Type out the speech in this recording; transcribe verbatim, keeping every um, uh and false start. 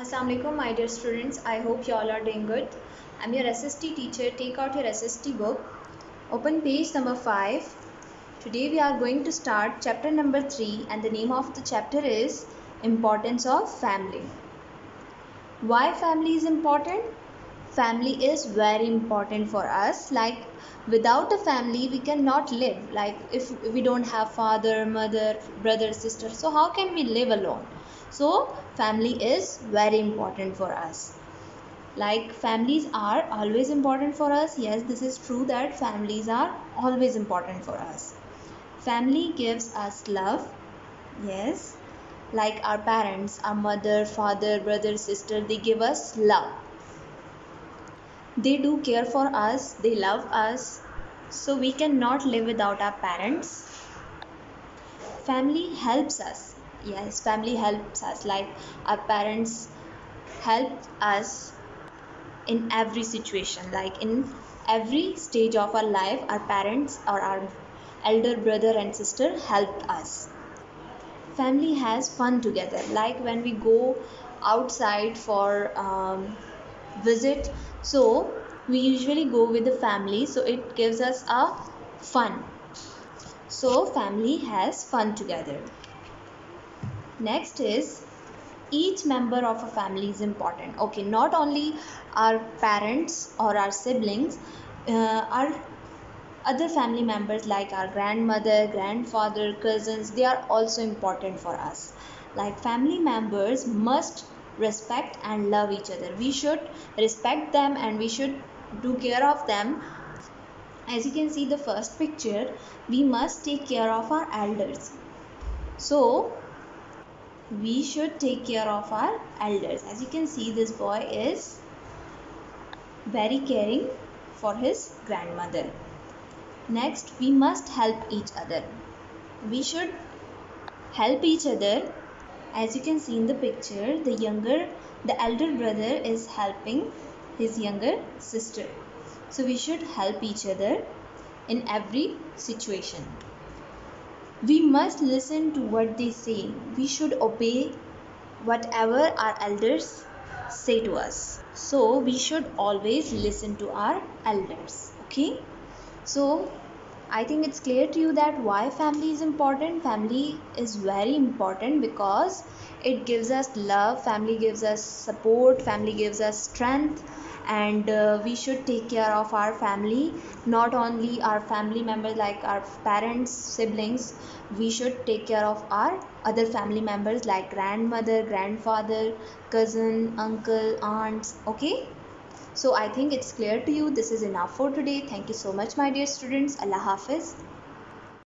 Assalamu alaikum, my dear students. I hope you all are doing good. I'm your S S T teacher. Take out your S S T book. Open page number five. Today we are going to start chapter number three, and the name of the chapter is Importance of Family. Why family is important? Family is very important for us. Like without a family we cannot live. Like if we don't have father, mother, brother, sister, so how can we live alone? So family is very important for us. Like families are always important for us. Yes, this is true that families are always important for us. Family gives us love. Yes, like our parents, our mother, father, brother, sister, they give us love. They do care for us, they love us, so we cannot live without our parents. Family helps us. Yes, family helps us. Like our parents help us in every situation, like in every stage of our life, our parents or our elder brother and sister helped us. Family has fun together. Like when we go outside for um, visit, so we usually go with the family, so it gives us a fun. So family has fun together. Next is each member of a family is important. Okay, not only our parents or our siblings, uh, our other family members like our grandmother, grandfather, cousins, they are also important for us. Like family members must respect and love each other. We should respect them and we should do care of them. As you can see the first picture, we must take care of our elders. So we should take care of our elders. As you can see, this boy is very caring for his grandmother. Next, we must help each other. We should help each other. As you can see in the picture, the younger, the elder brother is helping his younger sister. So we should help each other in every situation. We must listen to what they say. We should obey whatever our elders say to us. So we should always listen to our elders. Okay, so I think it's clear to you that why family is important. Family is very important because it gives us love, family gives us support, family gives us strength, and uh, we should take care of our family. Not only our family members like our parents, siblings, we should take care of our other family members like grandmother, grandfather, cousin, uncle, aunts. Okay, so I think it's clear to you. This is enough for today. Thank you so much, my dear students. Allah Hafiz.